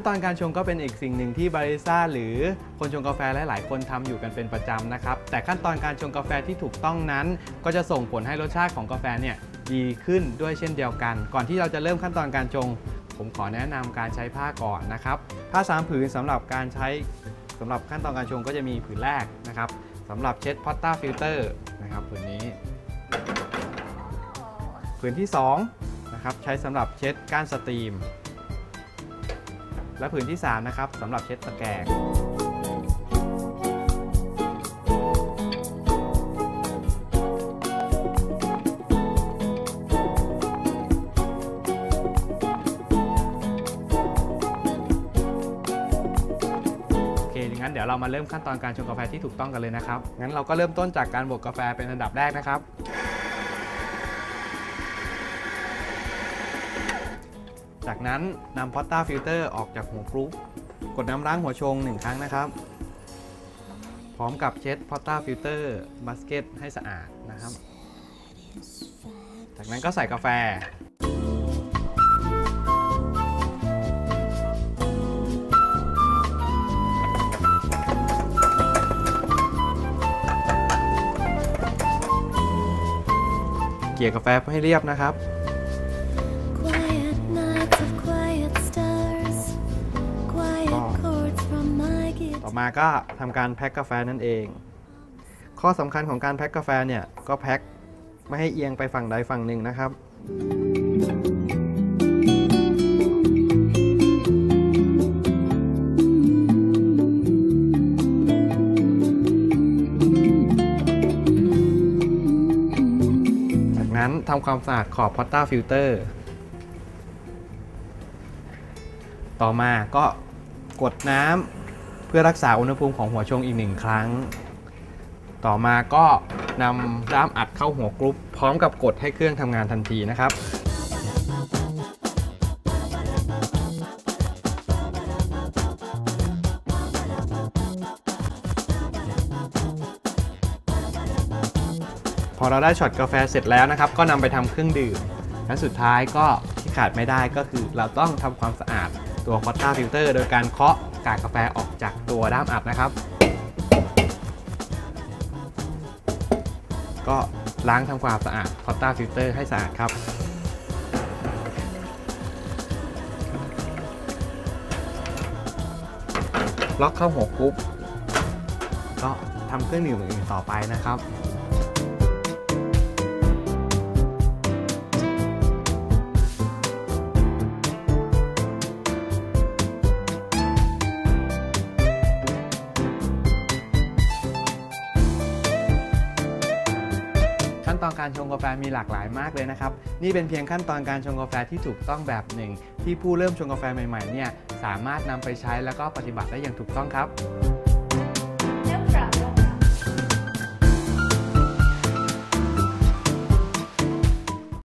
ตอนการชงก็เป็นอีกสิ่งหนึ่งที่บาริสต้าหรือคนชงกาแฟหลายๆคนทำอยู่กันเป็นประจำนะครับแต่ขั้นตอนการชงกาแฟที่ถูกต้องนั้นก็จะส่งผลให้รสชาติของกาแฟเนี่ยดีขึ้นด้วยเช่นเดียวกันก่อนที่เราจะเริ่มขั้นตอนการชงผมขอแนะนำการใช้ผ้าก่อนนะครับผ้า3 ผืนสำหรับการใช้สำหรับขั้นตอนการชงก็จะมีผืนแรกนะครับสำหรับเช็ดพอตต้าฟิลเตอร์นะครับผืนนี้ผืนที่2นะครับใช้สำหรับเช็ดก้านสตรีมและผืนที่3นะครับสำหรับเช็ดตะแกรงงั้นเดี๋ยวเรามาเริ่มขั้นตอนการชงกาแฟที่ถูกต้องกันเลยนะครับงั้นเราก็เริ่มต้นจากการบดกาแฟเป็นอันดับแรกนะครับจากนั้นนำพอตต้าฟิลเตอร์ออกจากหัวกรุ๊ปกดน้ำล้างหัวชง1 ครั้งนะครับพร้อมกับเช็ดพอตต้าฟิลเตอร์บาสเกตให้สะอาดนะครับจากนั้นก็ใส่กาแฟเกี่ยกาแฟให้เรียบนะครับต่อมาก็ทำการแพ็คกาแฟนั่นเองข้อสำคัญของการแพ็คกาแฟเนี่ยก็แพ็คไม่ให้เอียงไปฝั่งใดฝั่งหนึ่งนะครับจากนั้นทำความสะอาดขอบพอตต้าฟิลเตอร์ต่อมาก็กดน้ำเพื่อรักษาอุณหภูมิของหัวชงอีก1 ครั้งต่อมาก็นำด้ามอัดเข้าหัวกรุ๊ปพร้อมกับกดให้เครื่องทำงานทันทีนะครับพอเราได้ช็อตกาแฟเสร็จแล้วนะครับก็นำไปทำเครื่องดื่มและสุดท้ายก็ที่ขาดไม่ได้ก็คือเราต้องทำความสะอาดตัวพอตต้าฟิลเตอร์โดยการเคาะกากกาแฟออกจากตัวด้ามอัดนะครับก็ล้างทำความสะอาดพอตต้าฟิลเตอร์ให้สะอาดครับล็อกเข้าหัวกรุ๊ปก็ทำเครื่องดื่มอื่นต่อไปนะครับขั้นตอนการชงกาแฟมีหลากหลายมากเลยนะครับนี่เป็นเพียงขั้นตอนการชงกาแฟที่ถูกต้องแบบหนึ่งที่ผู้เริ่มชงกาแฟใหม่ๆเนี่ยสามารถนำไปใช้แล้วก็ปฏิบัติได้อย่างถูกต้องครับ